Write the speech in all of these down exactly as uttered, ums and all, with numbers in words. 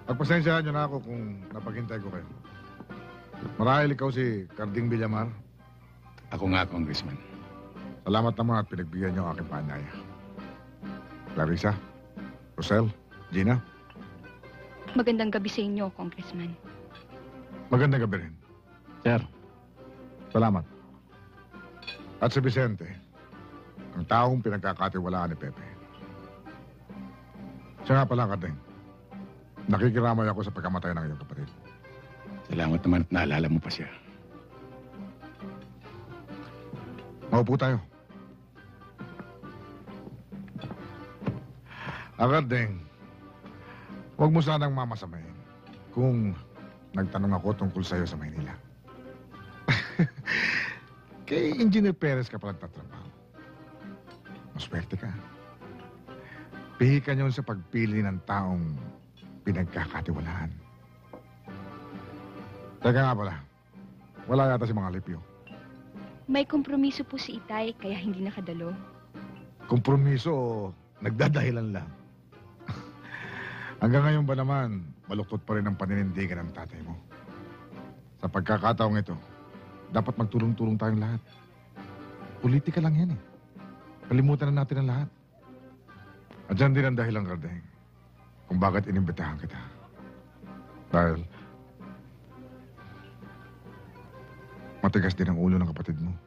Pagpasensyahan niyo na ako kung napaghintay ko kayo. Marahil ikaw si Carding Villamar. Ako nga, Congressman. Salamat naman at pinagbigyan niyo ang aking paanyaya. Clarissa, Rosel, Gina, Magandang gabi sa inyo, Congressman. magandang gabi rin. Sir. Salamat. At si Vicente, ang taong pinagkakatiwalaan ni Pepe. Siya nga pala, Carding. Nakikiramay ako sa pagkamatay ng iyong kapatid. Salamat naman at naalala mo pa siya. Maupo tayo. Carding, huwag mo sanang mamasamain kung nagtanong ako tungkol sa'yo sa Maynila. Kay Engineer Perez ka pala nagtatrabaho. Maswerte ka. Pihi ka niyon sa pagpili ng taong pinagkakatiwalaan. Teka nga pala, wala yata si mga Lipyo. May kompromiso po si Itay, kaya hindi nakadalo. Kompromiso o nagdadahilan lang? Hanggang ngayon ba naman, baluktot pa rin ang paninindigan ng tatay mo? Sa pagkakataong ito, dapat magtulong-tulong tayong lahat. Politika lang yan eh. Kalimutan na natin ang lahat. At dyan din ang dahilan, Carding, kung bakit inimbitahan kita. Dahil matigas din ang ulo ng kapatid mo.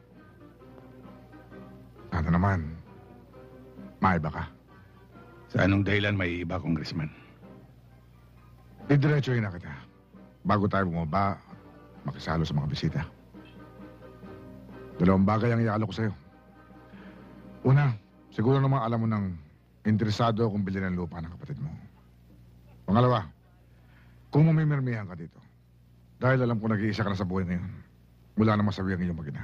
Sana naman, maiba ka. Sa anong dahilan may iba, Congressman? Didiretsuhin na kita. Bago tayo bumaba, makisalo sa mga bisita. Dalawang bagay ang ialo ko sa'yo. Una, siguro naman alam mo nang interesado akong bilhin ng lupa ng kapatid mo. Pangalawa, kung mamimirmihan ka dito, dahil alam ko nag-iisa ka na sa buhay ngayon, mula na masabi ang iyong mag-ina.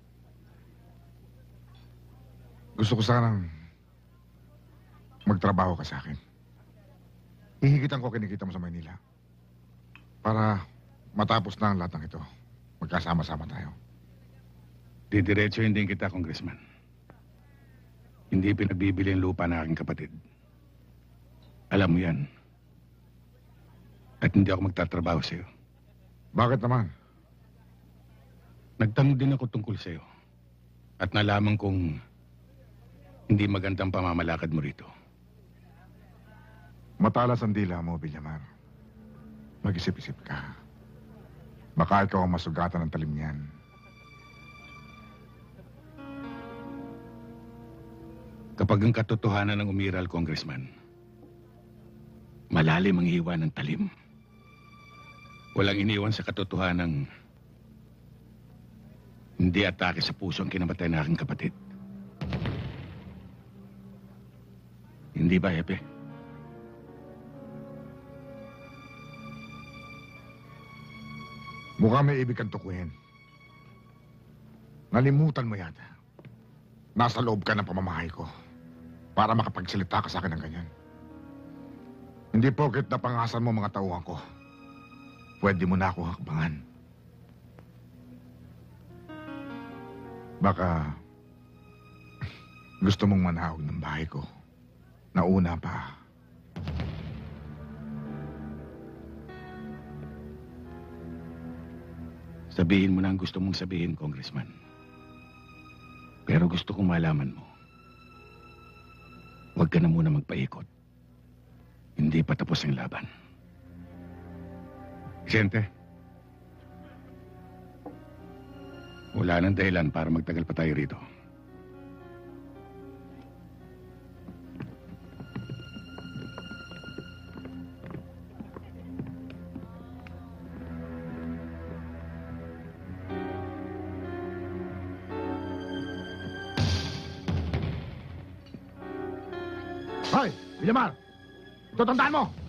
Gusto ko sanang magtrabaho ka sa akin. Ihigitan ko kinikita mo sa Maynila. Para matapos na ang lahat ng ito. Magkasama-sama tayo. Didiretsuhin din kita, Congressman. Hindi pinagbibili ang lupa ng aking kapatid. Alam mo yan. At hindi ako magtatrabaho sa'yo. Bakit naman? Nagtanong din ako tungkol sa'yo. At nalaman kong hindi magandang pamamalakad mo rito. Matalas ang dila mo, Villamar. Mag-isip-isip ka. Baka ikaw ang masugatan ng talim niyan. Kapag ang katotohanan ng umiral, Congressman, malalim ang hiwa ng talim. Walang iniwan sa katotohanan hindi atake sa puso ang kinamatay na aking kapatid. Hindi ba, Epe? Mukhang may ibig kang tukuhin. Nalimutan mo yata. Nasa loob ka ng pamamahay ko para makapagsalita ka sa akin ng ganyan. Hindi porket napangasan mo mga tauhan ko. Pwede mo na ako hakbangan. Baka gusto mong manahog ng bahay ko. Nauna pa. Sabihin mo na ang gusto mong sabihin, Congressman. Pero gusto kong malaman mo. Huwag ka na muna magpaikot. Hindi pa tapos ang laban. Vicente, wala nang dahilan para magtagal pa tayo rito. Hoy, Villamar! Ito, tandaan mo!